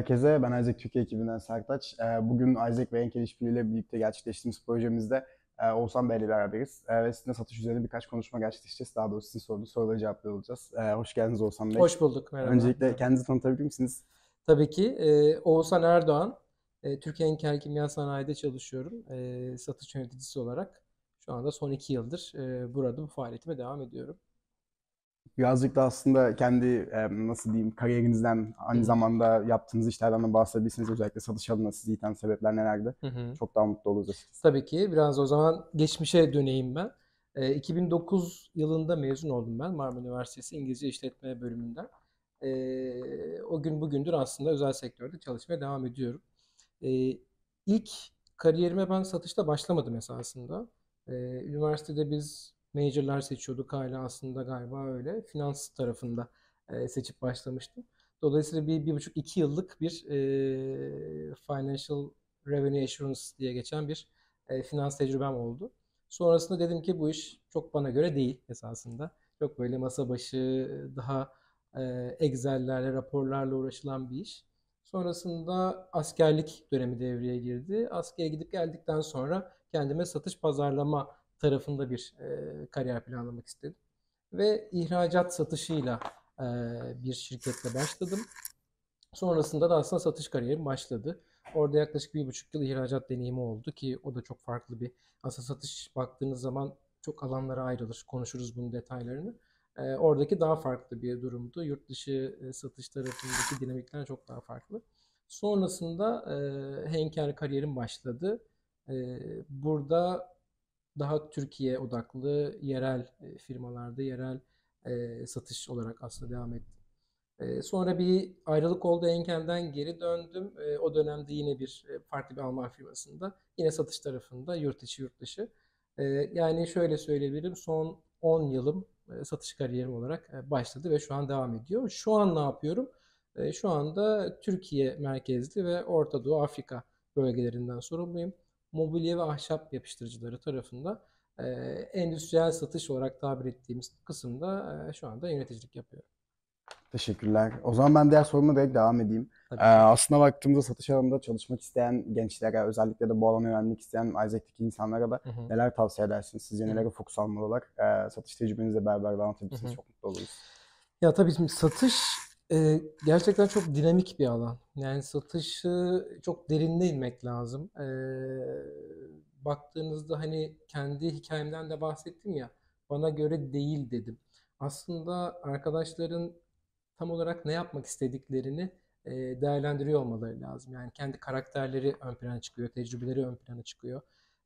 herkese. Ben Isaac Türkiye ekibinden Sertaç. Bugün Isaac ve Enkel işbirliğiyle birlikte gerçekleştirdiğimiz projemizde Oğuzhan Bey'le beraberiz. Ve sizinle satış üzerine birkaç konuşma gerçekleştireceğiz. Daha doğrusu sizin sorduğunuz soruları cevaplıyor olacağız. Hoş geldiniz Oğuzhan Bey. Hoş bulduk, merhaba. Öncelikle kendinizi tanıtabilir misiniz? Tabii ki Oğuzhan Erdoğan, Türkiye Enkel Kimya Sanayi'de çalışıyorum. Satış yöneticisi olarak. Şu anda son 2 yıldır burada bu faaliyetime devam ediyorum. Birazcık da aslında kendi nasıl diyeyim kariyerinizden Hı aynı hı, zamanda yaptığınız işlerden de bahsedebilirsiniz. Özellikle satış alanına sizi iten sebepler nelerdi? hı hı. Çok daha mutlu oluruz açıkçası. Tabii ki biraz o zaman geçmişe döneyim ben. 2009 yılında mezun oldum ben Marmara Üniversitesi İngilizce İşletme bölümünden. O gün bugündür aslında özel sektörde çalışmaya devam ediyorum. Ee, ilk kariyerime ben satışta başlamadım esasında. Üniversitede biz majorlar seçiyorduk, hala aslında galiba öyle. Finans tarafında seçip başlamıştım. Dolayısıyla 1,5-2 yıllık bir Financial Revenue Assurance diye geçen bir finans tecrübem oldu. Sonrasında dedim ki bu iş çok bana göre değil esasında. Çok böyle masa başı, daha Excel'lerle, raporlarla uğraşılan bir iş. Sonrasında askerlik dönemi devreye girdi. Askere gidip geldikten sonra kendime satış pazarlama tarafında bir kariyer planlamak istedim. Ve ihracat satışıyla e, bir şirketle başladım. Sonrasında da aslında satış kariyerim başladı. Orada yaklaşık 1,5 yıl ihracat deneyimi oldu ki o da çok farklı bir. Aslında satış baktığınız zaman çok alanlara ayrılır. Konuşuruz bunun detaylarını. Oradaki daha farklı bir durumdu. Yurt dışı satış tarafındaki dinamikler çok daha farklı. Sonrasında Henker kariyerim başladı. Burada daha Türkiye odaklı yerel firmalarda yerel satış olarak aslında devam ettim. Sonra bir ayrılık oldu, Enkel'den geri döndüm. O dönemde yine bir farklı bir Alman firmasında yine satış tarafında yurt içi yurt dışı. Yani şöyle söyleyebilirim, son 10 yılım satış kariyerim olarak başladı ve şu an devam ediyor. Şu an ne yapıyorum? Şu anda Türkiye merkezli ve Orta Doğu Afrika bölgelerinden sorumluyum. Mobilya ve ahşap yapıştırıcıları tarafında e, endüstriyel satış olarak tabir ettiğimiz kısımda şu anda yöneticilik yapıyorum. Teşekkürler. O zaman ben diğer soruma direkt devam edeyim. Tabii ki. Aslında baktığımızda satış alanında çalışmak isteyen gençlere, özellikle de bu alana yönelmek isteyen Isaac'teki insanlara da Hı hı. neler tavsiye edersiniz? Sizce Hı hı. nelere fokus almalılar? Satış tecrübenizle beraber de Hı anlatabilirsiniz. hı. Çok mutlu oluruz. Ya tabii şimdi satış gerçekten çok dinamik bir alan. Yani satışı çok derine inmek lazım. Baktığınızda hani kendi hikayemden de bahsettim ya, bana göre değil dedim. Aslında arkadaşların tam olarak ne yapmak istediklerini değerlendiriyor olmaları lazım. Yani kendi karakterleri ön plana çıkıyor, tecrübeleri ön plana çıkıyor.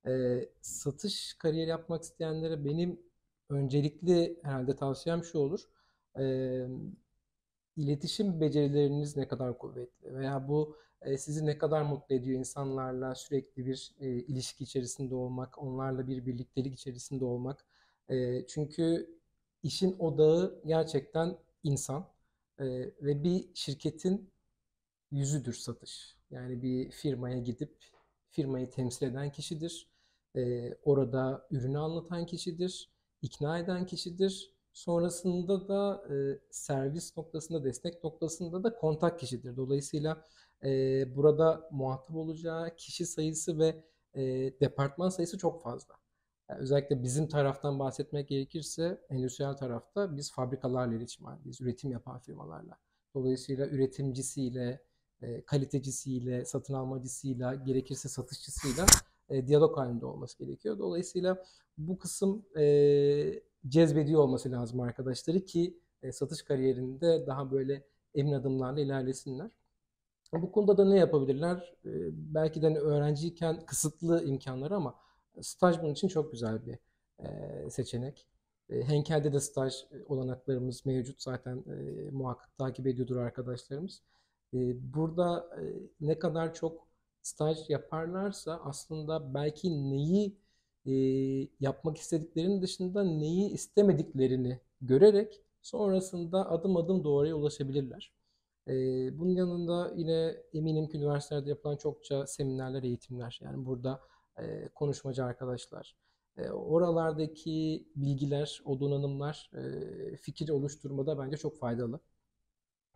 Satış kariyeri yapmak isteyenlere benim öncelikli herhalde tavsiyem şu olur. Ee, iletişim becerileriniz ne kadar kuvvetli veya bu sizi ne kadar mutlu ediyor, insanlarla sürekli bir ilişki içerisinde olmak, onlarla bir birliktelik içerisinde olmak. Çünkü işin odağı gerçekten insan. Ve bir şirketin yüzüdür satış. Yani bir firmaya gidip firmayı temsil eden kişidir. Orada ürünü anlatan kişidir. İkna eden kişidir. Sonrasında da servis noktasında, destek noktasında da kontak kişidir. Dolayısıyla burada muhatap olacağı kişi sayısı ve departman sayısı çok fazla. Yani özellikle bizim taraftan bahsetmek gerekirse endüstriyel tarafta biz fabrikalarla iletişim halindeyiz. Üretim yapan firmalarla. Dolayısıyla üretimcisiyle, kalitecisiyle, satın almacısıyla, gerekirse satışçısıyla diyalog halinde olması gerekiyor. Dolayısıyla bu kısım cezbediyor olması lazım arkadaşları ki satış kariyerinde daha böyle emin adımlarla ilerlesinler. Bu konuda da ne yapabilirler? Belki de hani öğrenciyken kısıtlı imkanları ama staj bunun için çok güzel bir seçenek. Henkel'de de staj olanaklarımız mevcut zaten, muhakkak takip ediyordur arkadaşlarımız. Burada ne kadar çok staj yaparlarsa aslında belki neyi e, yapmak istediklerinin dışında neyi istemediklerini görerek sonrasında adım adım doğruya ulaşabilirler. Bunun yanında yine eminim ki üniversitelerde yapılan çokça seminerler, eğitimler. Yani burada konuşmacı arkadaşlar, oralardaki bilgiler, o donanımlar fikir oluşturmada bence çok faydalı.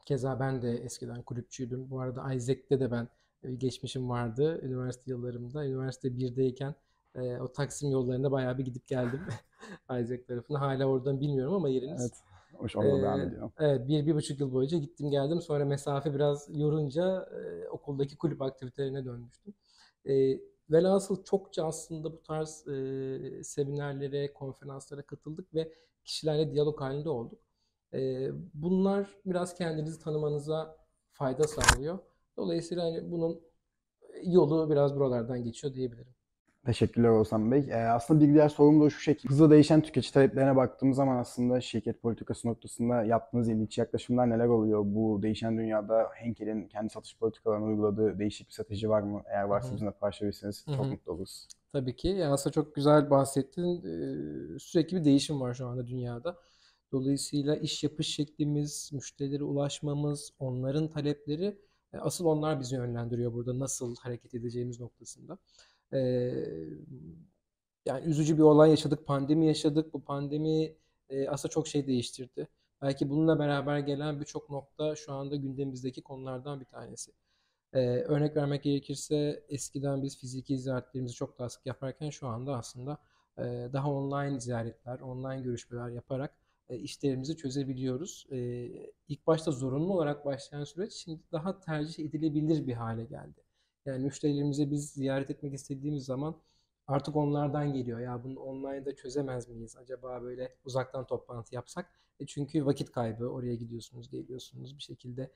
Keza ben de eskiden kulüpçüydüm. Bu arada Isaac'te de ben geçmişim vardı üniversite yıllarımda. Üniversite birdeyken o Taksim yollarında bayağı bir gidip geldim Isaac tarafına. Hala oradan bilmiyorum ama yeriniz. Evet. Hoş orada devam ediyor. Evet, 1,5 yıl boyunca gittim geldim. Sonra mesafe biraz yorunca okuldaki kulüp aktivitelerine dönmüştüm. E, Velhasıl çokça aslında bu tarz seminerlere, konferanslara katıldık ve kişilerle diyalog halinde olduk. Bunlar biraz kendinizi tanımanıza fayda sağlıyor. Dolayısıyla hani bunun yolu biraz buralardan geçiyor diyebilirim. Teşekkürler Oğuzhan Bey. Aslında bir diğer sorum da şu şekilde. Hızla değişen tüketici taleplerine baktığımız zaman aslında şirket politikası noktasında yaptığınız yenilikçi yaklaşımlar neler oluyor? Bu değişen dünyada Henkel'in kendi satış politikalarına uyguladığı değişik bir strateji var mı? Eğer Hı varsa hı. bizimle paylaşabilirseniz Hı çok hı. mutlu oluruz. Tabii ki. Ya aslında çok güzel bahsettin. Sürekli bir değişim var şu anda dünyada. Dolayısıyla iş yapış şeklimiz, müşterilere ulaşmamız, onların talepleri, asıl onlar bizi yönlendiriyor burada nasıl hareket edeceğimiz noktasında. Eee, Yani üzücü bir olay yaşadık, pandemi yaşadık. Bu pandemi aslında çok şey değiştirdi. Belki bununla beraber gelen birçok nokta şu anda gündemimizdeki konulardan bir tanesi. Örnek vermek gerekirse eskiden biz fiziki ziyaretlerimizi çok daha sık yaparken şu anda aslında daha online ziyaretler, online görüşmeler yaparak işlerimizi çözebiliyoruz. İlk başta zorunlu olarak başlayan süreç şimdi daha tercih edilebilir bir hale geldi. Yani müşterilerimize biz ziyaret etmek istediğimiz zaman artık onlardan geliyor. Ya bunu online'da çözemez miyiz? Acaba böyle uzaktan toplantı yapsak? Çünkü vakit kaybı. Oraya gidiyorsunuz, geliyorsunuz bir şekilde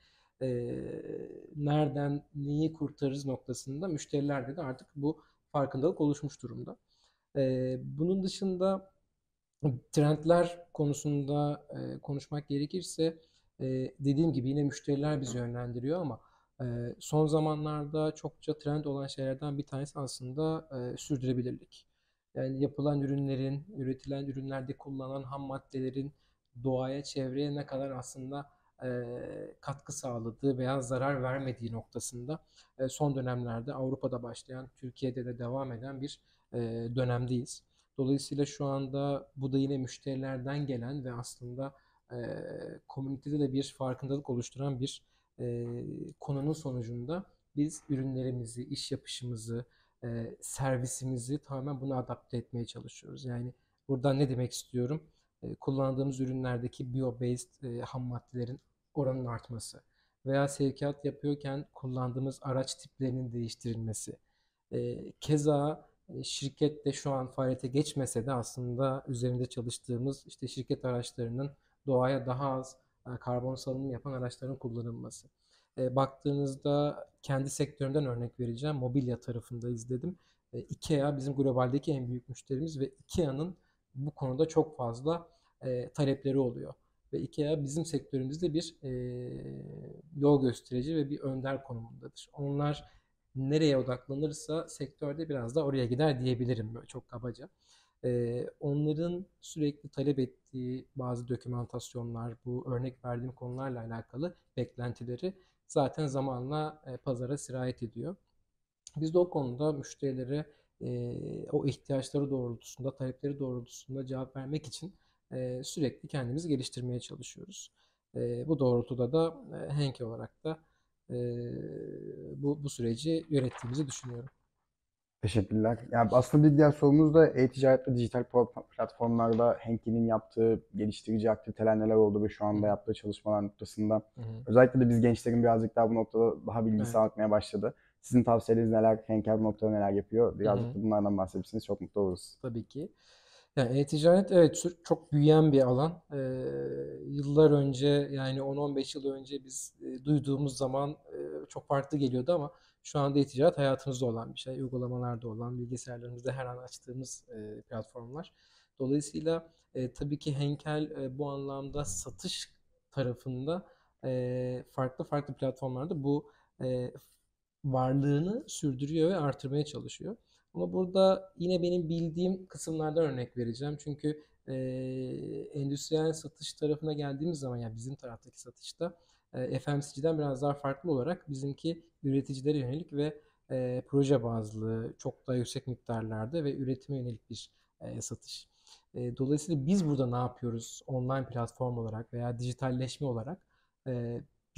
nereden neyi kurtarırız noktasında müşterilerde de artık bu farkındalık oluşmuş durumda. Bunun dışında trendler konusunda konuşmak gerekirse dediğim gibi yine müşteriler bizi yönlendiriyor ama son zamanlarda çokça trend olan şeylerden bir tanesi aslında sürdürülebilirlik. Yani yapılan ürünlerin, üretilen ürünlerde kullanılan ham maddelerin doğaya, çevreye ne kadar aslında katkı sağladığı veya zarar vermediği noktasında son dönemlerde Avrupa'da başlayan, Türkiye'de de devam eden bir dönemdeyiz. Dolayısıyla şu anda bu da yine müşterilerden gelen ve aslında komünitede de bir farkındalık oluşturan bir konunun sonucunda biz ürünlerimizi, iş yapışımızı, servisimizi tamamen buna adapte etmeye çalışıyoruz. Yani buradan ne demek istiyorum? Kullandığımız ürünlerdeki bio-based ham maddelerin oranının artması veya sevkiyat yapıyorken kullandığımız araç tiplerinin değiştirilmesi. Keza şirket de şu an faaliyete geçmese de aslında üzerinde çalıştığımız işte şirket araçlarının doğaya daha az karbon salınımı yapan araçların kullanılması. Baktığınızda kendi sektöründen örnek vereceğim. Mobilya tarafında izledim. IKEA bizim globaldeki en büyük müşterimiz ve IKEA'nın bu konuda çok fazla talepleri oluyor. Ve IKEA bizim sektörümüzde bir yol gösterici ve bir önder konumundadır. Onlar nereye odaklanırsa sektörde biraz da oraya gider diyebilirim böyle çok kabaca. Onların sürekli talep ettiği bazı dokümantasyonlar, bu örnek verdiğim konularla alakalı beklentileri zaten zamanla pazara sirayet ediyor. Biz de o konuda müşterilere o ihtiyaçları doğrultusunda, talepleri doğrultusunda cevap vermek için sürekli kendimizi geliştirmeye çalışıyoruz. Bu doğrultuda da Henke olarak da e, bu süreci yönettiğimizi düşünüyorum. Teşekkürler. Yani aslında bir diğer sorumuz da e-ticaret ve dijital platformlarda Henki'nin yaptığı geliştirici aktiviteler neler oldu ve şu Hı anda hı, yaptığı çalışmalar noktasında. hı hı. Özellikle de biz gençlerin birazcık daha bu noktada daha bilgisi Evet. artmaya başladı. Sizin tavsiyeleriniz neler? Henkel bu noktada neler yapıyor? Hı Birazcık hı. da bunlardan bahsederseniz çok mutlu oluruz. Tabii ki. Yani e-ticaret evet çok büyüyen bir alan. Yıllar önce yani 10-15 yıl önce biz duyduğumuz zaman çok farklı geliyordu ama şu anda e-ticaret hayatımızda olan bir şey. Uygulamalarda olan, bilgisayarlarımızda her an açtığımız platformlar. Dolayısıyla tabii ki Henkel bu anlamda satış tarafında farklı farklı platformlarda bu e, varlığını sürdürüyor ve artırmaya çalışıyor. Ama burada yine benim bildiğim kısımlardan örnek vereceğim. Çünkü endüstriyel satış tarafına geldiğimiz zaman yani bizim taraftaki satışta FMCG'den biraz daha farklı olarak bizimki üreticilere yönelik ve proje bazlı çok daha yüksek miktarlarda ve üretime yönelik bir satış. Dolayısıyla biz burada ne yapıyoruz online platform olarak veya dijitalleşme olarak? E,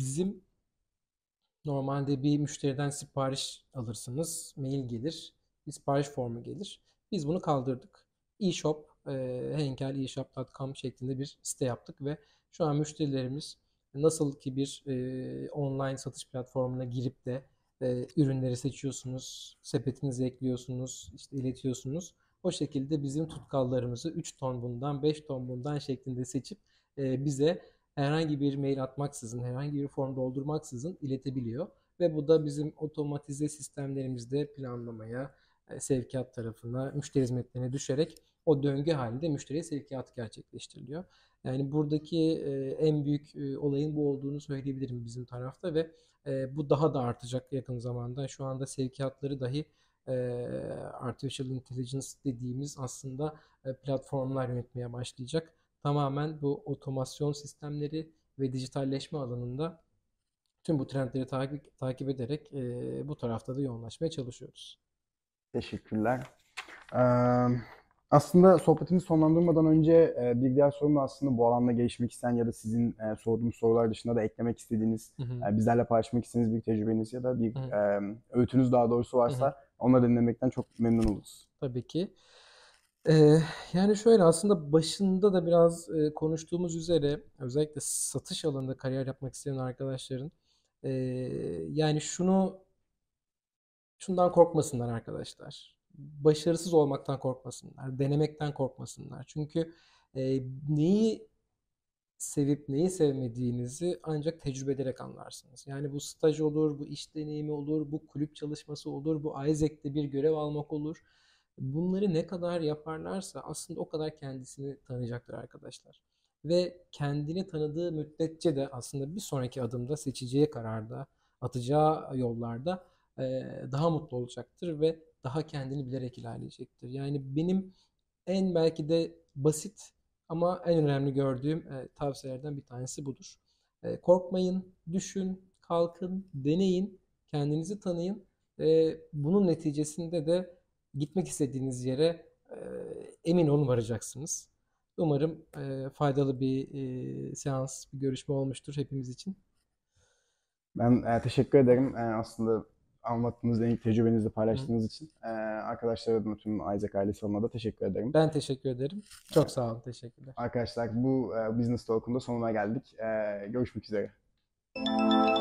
bizim normalde bir müşteriden sipariş alırsınız, mail gelir, bir sipariş formu gelir. Biz bunu kaldırdık. eShop, henkel.eshop.com şeklinde bir site yaptık ve şu an müşterilerimiz nasıl ki bir online satış platformuna girip de ürünleri seçiyorsunuz, sepetinize ekliyorsunuz, işte iletiyorsunuz. O şekilde bizim tutkallarımızı 3 ton bundan, 5 ton bundan şeklinde seçip bize herhangi bir mail atmaksızın, herhangi bir form doldurmaksızın iletebiliyor. Ve bu da bizim otomatize sistemlerimizde planlamaya, sevkiyat tarafına, müşteri hizmetlerine düşerek o döngü halinde müşteriye sevkiyat gerçekleştiriliyor. Yani buradaki en büyük olayın bu olduğunu söyleyebilirim bizim tarafta ve bu daha da artacak yakın zamanda. Şu anda sevkiyatları dahi e, Artificial Intelligence dediğimiz aslında platformlar yönetmeye başlayacak. Tamamen bu otomasyon sistemleri ve dijitalleşme alanında tüm bu trendleri takip ederek bu tarafta da yoğunlaşmaya çalışıyoruz. Teşekkürler. Ee, Aslında sohbetimizi sonlandırmadan önce bir diğer sorum da aslında bu alanda gelişmek isteyen ya da sizin sorduğum sorular dışında da eklemek istediğiniz, Hı hı, bizlerle paylaşmak istediğiniz bir tecrübeniz ya da bir hı hı, öğütünüz daha doğrusu hı hı. varsa onları dinlemekten çok memnun oluruz. Tabii ki. Eee, Yani şöyle aslında başında da biraz konuştuğumuz üzere özellikle satış alanında kariyer yapmak isteyen arkadaşların yani şundan korkmasınlar arkadaşlar. Başarısız olmaktan korkmasınlar, denemekten korkmasınlar. Çünkü neyi sevip neyi sevmediğinizi ancak tecrübe ederek anlarsınız. Yani bu staj olur, bu iş deneyimi olur, bu kulüp çalışması olur, bu Isaac'te bir görev almak olur. Bunları ne kadar yaparlarsa aslında o kadar kendisini tanıyacaktır arkadaşlar. Ve kendini tanıdığı müddetçe de aslında bir sonraki adımda seçeceği kararda, atacağı yollarda daha mutlu olacaktır ve daha kendini bilerek ilerleyecektir. Yani benim en belki de basit ama en önemli gördüğüm tavsiyelerden bir tanesi budur. Korkmayın, düşün, kalkın, deneyin, kendinizi tanıyın. Bunun neticesinde de gitmek istediğiniz yere emin olun varacaksınız. Umarım faydalı bir seans, bir görüşme olmuştur hepimiz için. Ben teşekkür ederim. Aslında anlattığınız en iyi tecrübenizi Hı. paylaştığınız için. Arkadaşlar adına tüm Isaac ailesi adına da teşekkür ederim. Ben teşekkür ederim. Çok sağ olun, teşekkürler. Arkadaşlar bu Business Talk'un da sonuna geldik. Görüşmek üzere.